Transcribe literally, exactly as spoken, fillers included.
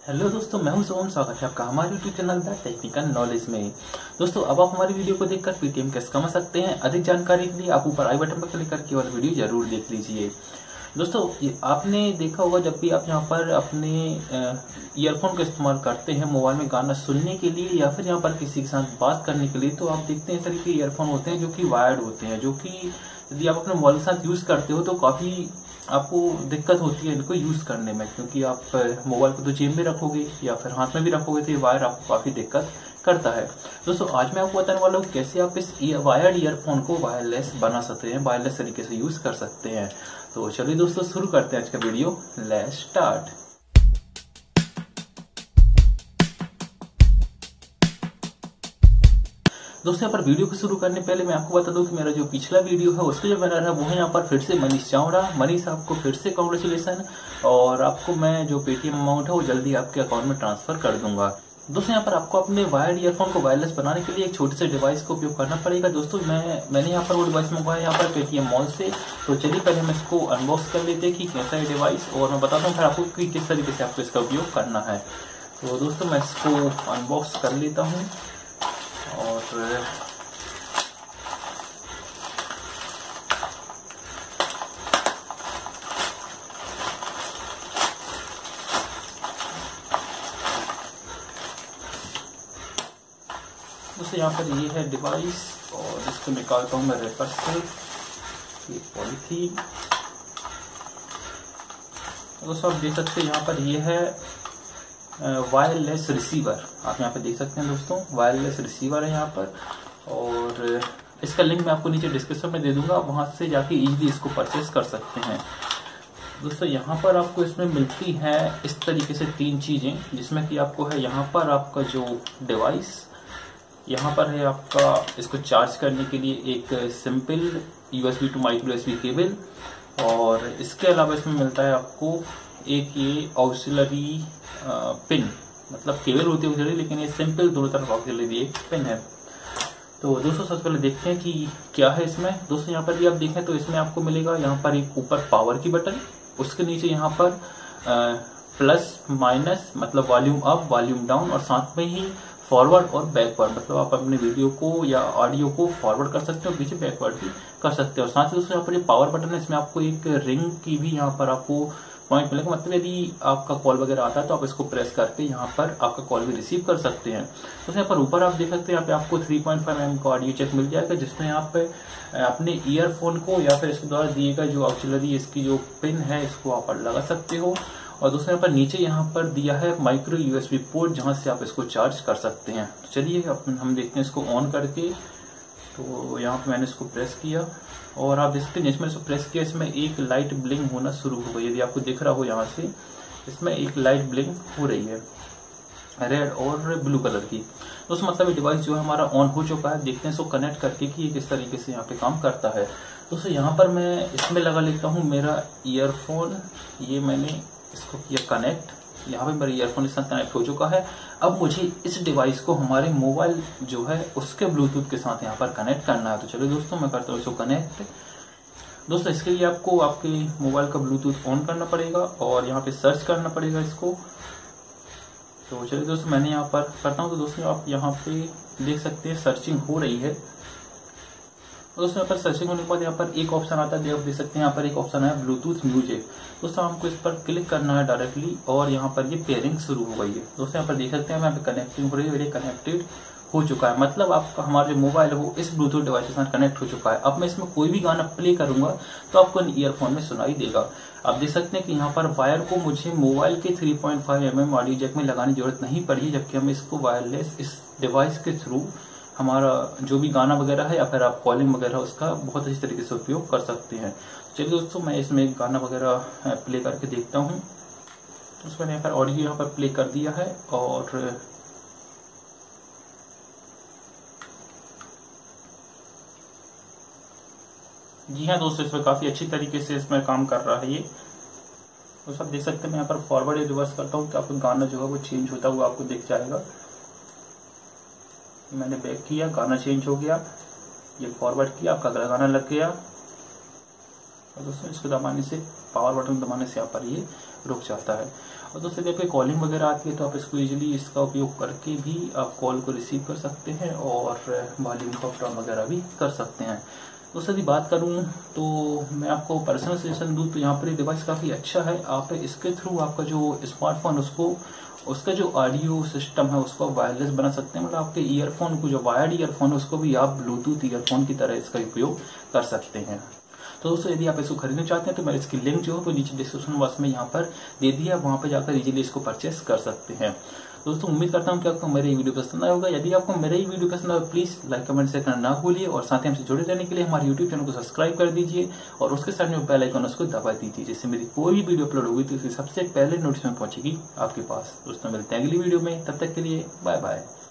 Hello दोस्तों, मैं हूं सोम। स्वागत है आपका हमारे YouTube channel the technical knowledge में। दोस्तों, अब आप हमारी वीडियो को देखकर पेटीएम कैश कमा सकते हैं। अधिक जानकारी के लिए आप ऊपर आई बटन पर क्लिक करके और वीडियो जरूर देख लीजिए। दोस्तों, आपने देखा होगा जब भी आप यहाँ पर अपने ईयरफोन का इस्तेमाल करते हैं मोबाइल में गाना सुनने के लिए या फिर यहाँ पर किसी के साथ बात करने के लिए, तो आप देखते हैं इस तरीके के ईयरफोन होते हैं जो कि वायर्ड होते हैं, जो कि यदि आप अपने मोबाइल के साथ यूज करते हो तो काफी आपको दिक्कत होती है इनको यूज करने में, क्योंकि आप मोबाइल को तो जेब में रखोगे या फिर हाथ में भी रखोगे तो ये वायर आपको काफी दिक्कत करता है। दोस्तों, आज मैं आपको बताने वाला हूँ कैसे आप इस वायर्ड ईयरफोन को वायरलेस बना सकते हैं, वायरलेस तरीके से यूज कर सकते हैं। तो चलिए दोस्तों, शुरू करते हैं आज का वीडियो। Let's start. दोस्तों, यहाँ पर वीडियो को शुरू करने पहले मैं आपको बता दूं कि मेरा जो पिछला वीडियो है उसका जो बैनर है वो है यहाँ पर फिर से मनीष चावड़ा। मनीष, आपको फिर से कांग्रेचुलेसन, और आपको मैं जो पेटीएम अमाउंट है वो जल्दी आपके अकाउंट में ट्रांसफर कर दूंगा। दोस्तों, यहाँ पर आपको अपने वायर्ड ईयरफोन को वायरलेस बनाने के लिए एक छोटे से डिवाइस का उपयोग करना पड़ेगा। दोस्तों, मैं मैंने यहाँ पर वो डिवाइस मंगवाया यहाँ पर पेटीएम मॉल से। तो चलिए पहले हम इसको अनबॉक्स कर लेते हैं कि कैसा है डिवाइस, और मैं बताता हूँ फिर आपको कि किस तरीके से आपको इसका उपयोग करना है। तो दोस्तों, मैं इसको अनबॉक्स कर लेता हूँ। और दोस्तों, यहाँ पर ये है डिवाइस, और इसको निकालता हूँ मैं रेपर से, ये पॉलीथीन। दोस्तों, आप देख सकते हैं यहाँ पर ये है वायरलेस रिसीवर। आप यहाँ पे देख सकते हैं दोस्तों, वायरलेस रिसीवर है यहाँ पर, और इसका लिंक मैं आपको नीचे डिस्क्रिप्शन में दे दूंगा, वहां से जाके इजीली इसको परचेस कर सकते हैं। दोस्तों, यहाँ पर आपको इसमें मिलती है इस तरीके से तीन चीजें, जिसमें कि आपको है यहाँ पर आपका जो डिवाइस, यहाँ पर है आपका इसको चार्ज करने के लिए एक simple USB to micro USB cable, और इसके अलावा इसमें मिलता है आपको एक ये ऑक्सिलरी पिन, मतलब केबल होती है ऑक्सिलरी, लेकिन ये सिंपल दोनों तरफ ऑक्सिलरी एक पिन है। तो दोस्तों, सबसे पहले देखते हैं कि क्या है इसमें। दोस्तों, यहाँ पर भी आप देखें तो इसमें आपको मिलेगा यहाँ पर एक ऊपर पावर की बटन, उसके नीचे यहाँ पर प्लस माइनस मतलब वॉल्यूम अप वॉल्यूम डाउन, और साथ में ही फॉरवर्ड और बैकवर्ड, मतलब आप अपने वीडियो को या ऑडियो को फॉरवर्ड कर सकते हो, पीछे बैकवर्ड भी कर सकते हो। और साथ ही दोस्तों, यहाँ पर ये पावर बटन है, इसमें आपको एक रिंग की भी यहाँ पर आपको पॉइंट मिलेगा, मतलब यदि आपका कॉल वगैरह आता है तो आप इसको प्रेस करके यहाँ पर आपका कॉल भी रिसीव कर सकते हैं। तो यहाँ पर ऊपर आप देख सकते हैं, यहाँ पे आपको थ्री पॉइंट फाइव एम एम का ऑडियो चेक मिल जाएगा, जिसमें यहाँ पे अपने ईयरफोन को या फिर इसके द्वारा दिए गए जो ऑक्सिलरी इसकी जो पिन है इसको आप लगा सकते हो। और दोस्तों, यहाँ पर नीचे यहाँ पर दिया है माइक्रो यूएसबी पोर्ट, जहां से आप इसको चार्ज कर सकते हैं। तो चलिए हम देखते हैं इसको ऑन करके। तो यहाँ पे मैंने इसको प्रेस किया, और आप देख सकते हैं जिसमें इसको प्रेस किया इसमें एक लाइट ब्लिंक होना शुरू हो गई। यदि आपको दिख रहा हो यहाँ से, इसमें एक लाइट ब्लिंक हो रही है रेड और ब्लू कलर की। दोस्तों, मतलब ये डिवाइस जो है हमारा ऑन हो चुका है। देखते हैं इसको कनेक्ट करके कि ये किस तरीके से यहाँ पे काम करता है। दोस्तों, यहाँ पर मैं इसमें लगा लेता हूँ मेरा ईयरफोन। ये मैंने इसको किया कनेक्ट, यहाँ पे मेरा ईयरफोन इसके साथ कनेक्ट हो चुका है। अब मुझे इस डिवाइस को हमारे मोबाइल जो है उसके ब्लूटूथ के साथ यहाँ पर कनेक्ट करना है। तो चलिए दोस्तों, मैं करता हूँ इसको कनेक्ट। दोस्तों, इसके लिए आपको आपके मोबाइल का ब्लूटूथ ऑन करना पड़ेगा और यहाँ पे सर्च करना पड़ेगा इसको। तो चलिए दोस्तों, मैंने यहाँ पर करता हूँ। तो दोस्तों, आप यहाँ पे देख सकते हैं सर्चिंग हो रही है। दोस्तों, यहाँ पर सर्चिंग होने के बाद यहाँ पर एक ऑप्शन आता है, आप देख सकते हैं यहाँ पर एक ऑप्शन है ब्लूटूथ म्यूजिक। दोस्तों, हमको इस पर क्लिक करना है डायरेक्टली, और यहाँ पर ये पेयरिंग शुरू हो गई है। दोस्तों, यहाँ पर देख सकते हैं यहाँ पे कनेक्टिंग हो रही है और ये कनेक्टेड हो चुका है, मतलब आपका हमारा जो मोबाइल है वो इस ब्लूटूथ डिवाइस के साथ कनेक्ट हो चुका है। अब मैं इसमें कोई भी गाना प्ले करूंगा तो आपको ईयरफोन में सुनाई देगा। आप देख सकते हैं कि यहाँ पर वायर को मुझे मोबाइल के three point five mm audio ऑडियो जैक में लगाने की जरूरत नहीं पड़ी, जबकि हम इसको वायरलेस इस डिवाइस के थ्रू हमारा जो भी गाना वगैरह है या फिर आप कॉलिंग वगैरह उसका बहुत अच्छी तरीके से उपयोग कर सकते हैं। चलिए दोस्तों, मैं इसमें एक गाना वगैरह प्ले करके देखता हूँ। तो मैंने यहाँ पर ऑडियो यहाँ पर प्ले कर दिया है, और जी हाँ दोस्तों, इसमें काफी अच्छी तरीके से इसमें काम कर रहा है ये। तो सब देख सकते हैं, मैं यहाँ पर फॉरवर्ड या रिवर्स करता हूँ तो आपको गाना जो है वो चेंज होता हुआ आपको दिख जाएगा। मैंने बैक किया, गाना चेंज हो गया, ये फॉरवर्ड किया, आपका अगला गाना लग गया। और दोस्तों, इसको दबाने से, पावर बटन दबाने से यहाँ पर ये रुक जाता है। और दोस्तों यदि आपकी कॉलिंग वगैरह आती है तो आप इसको इजीली इसका उपयोग करके भी आप कॉल को रिसीव कर सकते हैं और वॉल्यूम को अप डाउन वगैरह भी कर सकते हैं। दोस्तों यदि बात करूं तो मैं आपको पर्सनल सजेशन दूं तो यहाँ पर ये डिवाइस काफ़ी अच्छा है। आप इसके थ्रू आपका जो स्मार्टफोन उसको उसका जो ऑडियो सिस्टम है उसको वायरलेस बना सकते हैं। मतलब आपके ईयरफोन को जो वायर्ड ईयरफोन है उसको भी आप ब्लूटूथ ईयरफोन की तरह इसका उपयोग कर सकते हैं। तो दोस्तों यदि आप इसको खरीदना चाहते हैं तो मैं इसकी लिंक जो है वो नीचे डिस्क्रिप्शन बॉक्स में यहाँ पर दे दिया, वहां पर जाकर इजीली इसको परचेस कर सकते हैं। दोस्तों उम्मीद करता हूँ कि आपको मेरा ये वीडियो पसंद आया होगा। यदि आपको मेरा ये वीडियो पसंद आया प्लीज लाइक कमेंट शेयर करना ना भूलिए और साथ ही हमसे जुड़े रहने के लिए हमारे यूट्यूब चैनल को सब्सक्राइब कर दीजिए और उसके साथ में बेल आइकन उसको दबा दीजिए, जिससे मेरी कोई भी वीडियो अपलोड होगी तो उसकी सबसे पहले नोटिफिकेशन पहुंचेगी आपके पास। दोस्तों मिलते हैं अगली वीडियो में, तब तक के लिए बाय बाय।